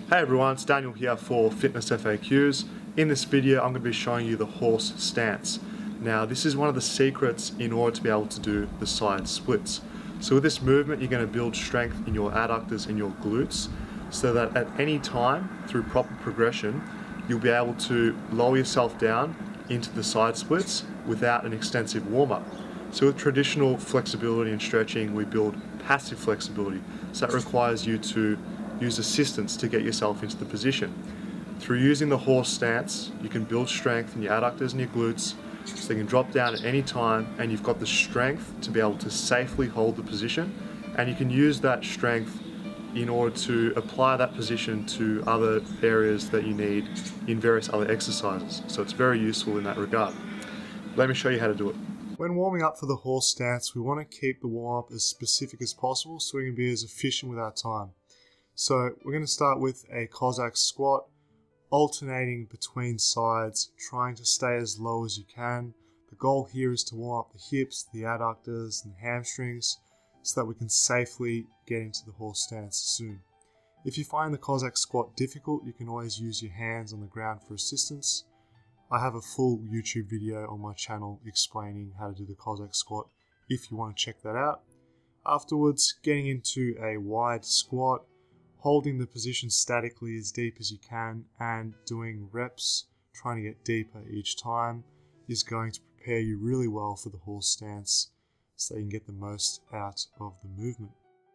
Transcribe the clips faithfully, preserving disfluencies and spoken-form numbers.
Hey everyone, it's Daniel here for Fitness F A Qs. In this video I'm going to be showing you the horse stance. Now this is one of the secrets in order to be able to do the side splits. So with this movement you're going to build strength in your adductors and your glutes so that at any time through proper progression you'll be able to lower yourself down into the side splits without an extensive warm-up. So with traditional flexibility and stretching we build passive flexibility, so that requires you to use assistance to get yourself into the position. Through using the horse stance, you can build strength in your adductors and your glutes so they can drop down at any time, and you've got the strength to be able to safely hold the position, and you can use that strength in order to apply that position to other areas that you need in various other exercises. So it's very useful in that regard. Let me show you how to do it. When warming up for the horse stance, we want to keep the warm-up as specific as possible so we can be as efficient with our time. So we're going to start with a Cossack squat, alternating between sides, trying to stay as low as you can. The goal here is to warm up the hips, the adductors and the hamstrings so that we can safely get into the horse stance soon. If you find the Cossack squat difficult, you can always use your hands on the ground for assistance. I have a full YouTube video on my channel explaining how to do the Cossack squat if you want to check that out. Afterwards, getting into a wide squat, holding the position statically as deep as you can and doing reps, trying to get deeper each time, is going to prepare you really well for the horse stance so you can get the most out of the movement.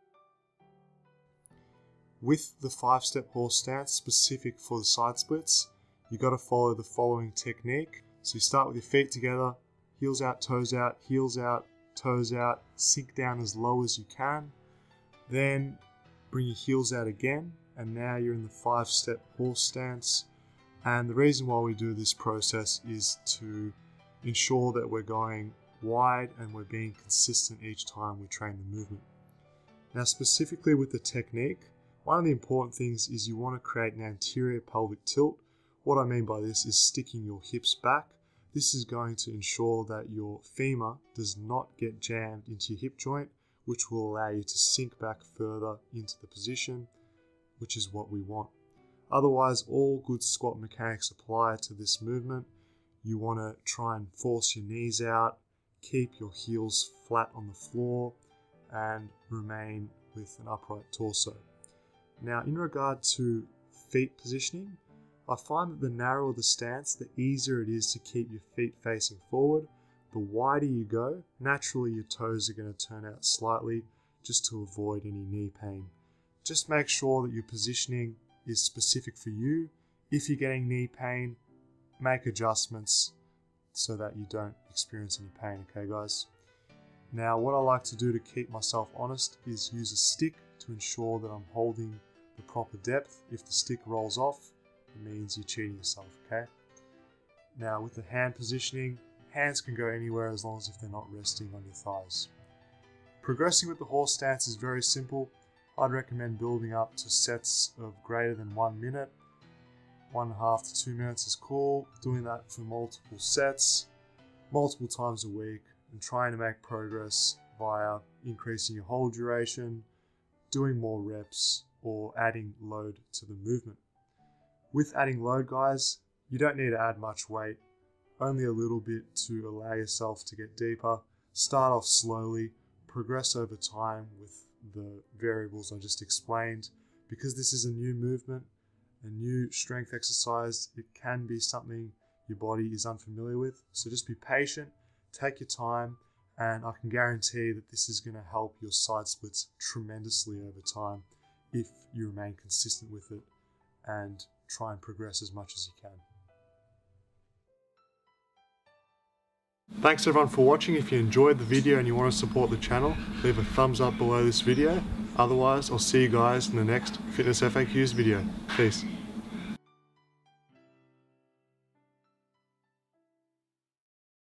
With the five-step horse stance specific for the side splits, you got to follow the following technique. So you start with your feet together, heels out, toes out, heels out, toes out, sink down as low as you can, then bring your heels out again, and now you're in the five-step horse stance. And the reason why we do this process is to ensure that we're going wide and we're being consistent each time we train the movement. Now specifically with the technique, one of the important things is you want to create an anterior pelvic tilt. What I mean by this is sticking your hips back. This is going to ensure that your femur does not get jammed into your hip joint, which will allow you to sink back further into the position, which is what we want. Otherwise, all good squat mechanics apply to this movement. You want to try and force your knees out, keep your heels flat on the floor, and remain with an upright torso. Now, in regard to feet positioning, I find that the narrower the stance, the easier it is to keep your feet facing forward. The wider you go, naturally your toes are going to turn out slightly just to avoid any knee pain. Just make sure that your positioning is specific for you. If you're getting knee pain, make adjustments so that you don't experience any pain, okay guys? Now what I like to do to keep myself honest is use a stick to ensure that I'm holding the proper depth. If the stick rolls off, it means you're cheating yourself, okay? Now with the hand positioning, hands can go anywhere as long as if they're not resting on your thighs. Progressing with the horse stance is very simple. I'd recommend building up to sets of greater than one minute. One and a half to two minutes is cool. Doing that for multiple sets, multiple times a week, and trying to make progress via increasing your hold duration, doing more reps, or adding load to the movement. With adding load, guys, you don't need to add much weight. Only a little bit to allow yourself to get deeper. Start off slowly, progress over time with the variables I just explained. Because this is a new movement, a new strength exercise, it can be something your body is unfamiliar with. So just be patient, take your time, and I can guarantee that this is going to help your side splits tremendously over time if you remain consistent with it and try and progress as much as you can. Thanks everyone for watching. If you enjoyed the video and you want to support the channel, leave a thumbs up below this video. Otherwise, I'll see you guys in the next Fitness F A Qs video. Peace.